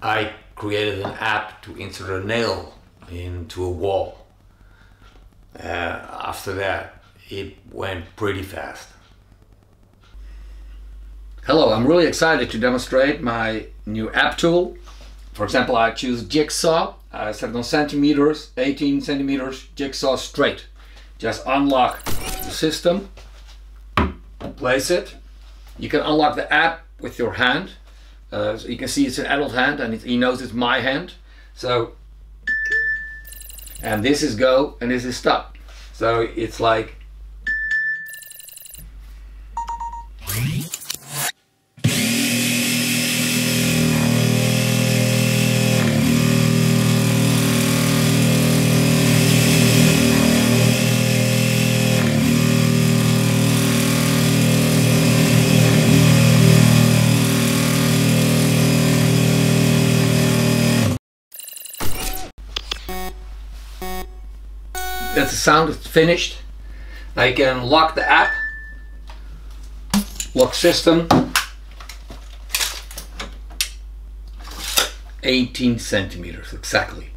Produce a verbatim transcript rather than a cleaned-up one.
I created an app to insert a nail into a wall. Uh, after that, it went pretty fast. Hello, I'm really excited to demonstrate my new app tool. For example, I choose Jigsaw. I set it on centimeters, eighteen centimeters, Jigsaw straight. Just unlock the system, place it. You can unlock the app with your hand. Uh, so you can see it's an adult hand and it, he knows it's my hand. So, and this is go and this is stop. So it's like that's the sound, it's finished. Now you can lock the app, lock system, eighteen centimeters exactly.